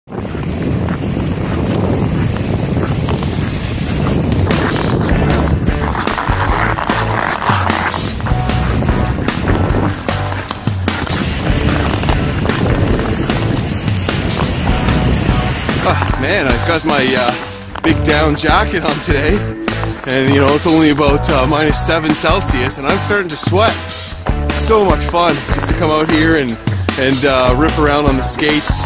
Oh, man, I've got my big down jacket on today, and you know, it's only about -7 Celsius, and I'm starting to sweat. It's so much fun just to come out here and rip around on the skates.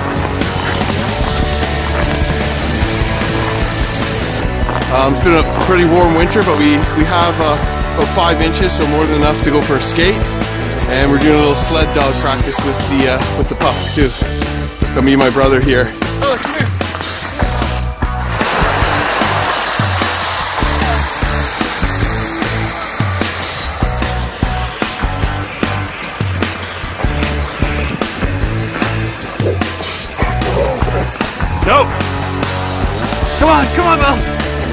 It's been a pretty warm winter, but we have about 5 inches, so more than enough to go for a skate. And we're doing a little sled dog practice with the pups too. Got me and my brother here. Oh, come here. Nope. Come on, Bill.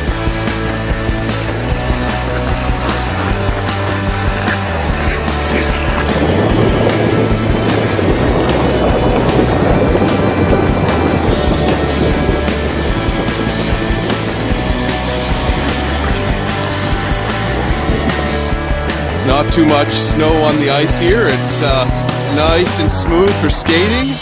Not too much snow on the ice here. It's nice and smooth for skating.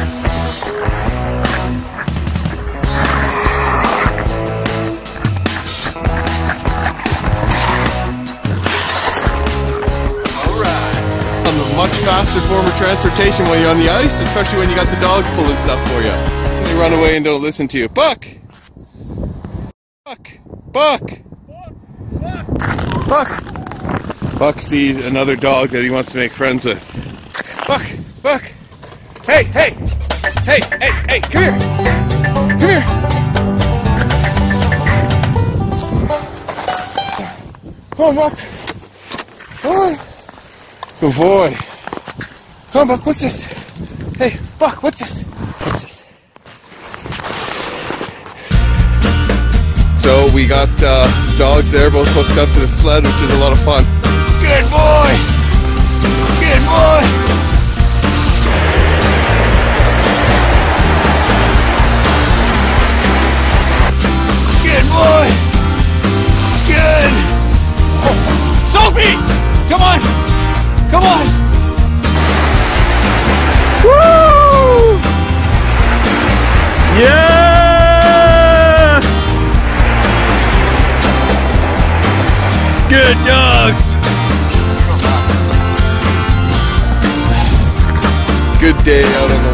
Much faster form of transportation when you're on the ice, especially when you got the dogs pulling stuff for you. They run away and don't listen to you. Buck! Buck! Buck! Buck! Buck sees another dog that he wants to make friends with. Buck! Buck! Hey! Hey! Hey! Hey! Hey! Come here! Come here! Come on, Buck! Come on! Good boy! Come on, Buck, what's this? Hey, Buck, what's this? What's this? So we got dogs there, both hooked up to the sled, which is a lot of fun. Good boy! Good boy! Good boy! Good! Oh. Sophie! Come on! Come on! Woo! Yeah! Good dogs! Good day out on the